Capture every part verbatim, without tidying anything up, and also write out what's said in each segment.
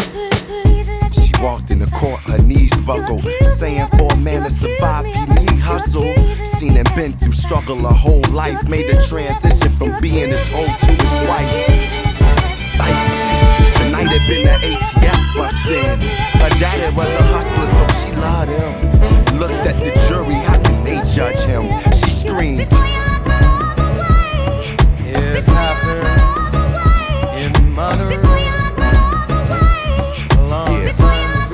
She walked in the court, her knees buckled, saying for a man to survive, he need hustle. Seen and been through struggle her whole life, made the transition from being his hoe to his wife. Stifling. The night had been the A T F bust in. Her daddy was a hustler, so she loved him. Looked at the jury, how can they judge him? She screamed. It happened in Monterey a long Yeah. time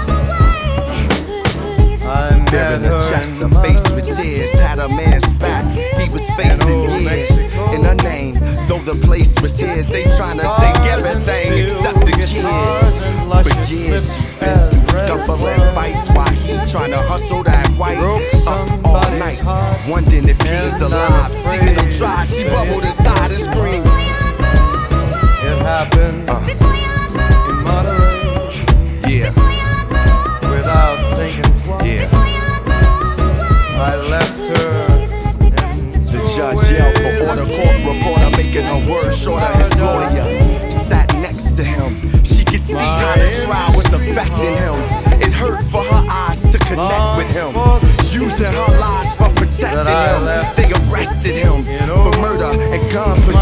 ago. I met There in her her chest, in her face with Monterey. tears, had a man's back. He was facing years in her name, though the place was his. They tryna take everything except the kids. For years she been through scuffling fights while he tryna hustle that white. Up all night, wondering if he's alive. Seeing him try, she bubbled inside and screamed. It happened Uh, in Monterey yeah, without thinking twice. yeah. I left her. The judge yelled for order, court reporter making her words shorter. His lawyer sat next to him. She could see how the trial was affecting him. It hurt for her eyes to connect with him. Using her lies for protecting him. They arrested him for murder and gun possession.